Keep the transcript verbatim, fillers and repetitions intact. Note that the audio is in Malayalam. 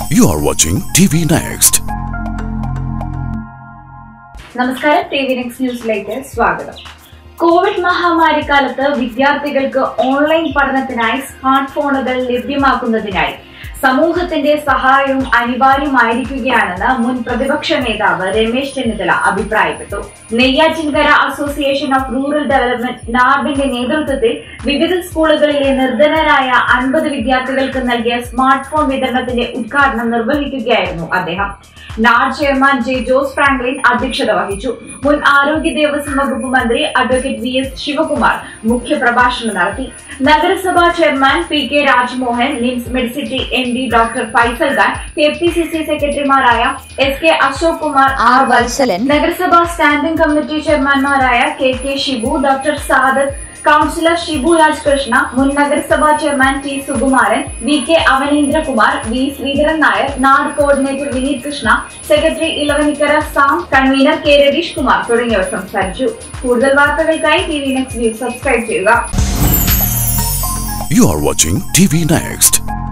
You are watching T V Next. നമസ്കാരം, ടി വി നെക്സ്റ്റ് ന്യൂസിലേക്ക് സ്വാഗതം. കോവിഡ് മഹാമാരി കാലത്ത് വിദ്യാർത്ഥികൾക്ക് ഓൺലൈൻ പഠനത്തിനായി സ്മാർട്ട് ഫോണുകൾ ലഭ്യമാക്കുന്നതിനായി സമൂഹത്തിന്റെ സഹായവും അനിവാര്യമായിരിക്കുകയാണെന്ന് മുൻ പ്രതിപക്ഷ നേതാവ് രമേശ് ചെന്നിത്തല അഭിപ്രായപ്പെട്ടു. Neyyattinkara association of rural development നാർഡിന്റെ നേതൃത്വത്തിൽ വിവിധ സ്കൂളുകളിലെ നിർധനരായ അൻപത് വിദ്യാർത്ഥികൾക്ക് നൽകിയ സ്മാർട്ട് ഫോൺ വിതരണത്തിന്റെ ഉദ്ഘാടനം നിർവഹിക്കുകയായിരുന്നു അദ്ദേഹം. NARD chairman J Jose Franklin അധ്യക്ഷത വഹിച്ചു. മുൻ ആരോഗ്യ ദേവസ്വം വകുപ്പ് മന്ത്രി അഡ്വക്കേറ്റ് വി എസ് ശിവകുമാർ മുഖ്യപ്രഭാഷണം നടത്തി. നഗരസഭാ chairman P K Rajmohan, NIMS medicity M D doctor Faisal Khan, K P C C സെക്രട്ടറിമാരായ S K Ashok Kumar, R Vatsalan, നഗരസഭാ സ്റ്റാൻഡിംഗ് കമ്മിറ്റി ചെയർമാൻമാരായ K K Shibu, doctor Sadath, councillor Shibu Rajakrishna, മുൻ നഗരസഭാ chairman T Sukumaran, V K Avaneendrakumar, V Sreedharan Nair, നാട് coordinator Vineeth Krishna, secretary Elavanikkara Sam, convener K Ratheesh Kumar തുടങ്ങിയവർ സംസാരിച്ചു. കൂടുതൽ വാർത്തകൾക്കായി T V next news subscribe ചെയ്യുക. You are watching T V Next.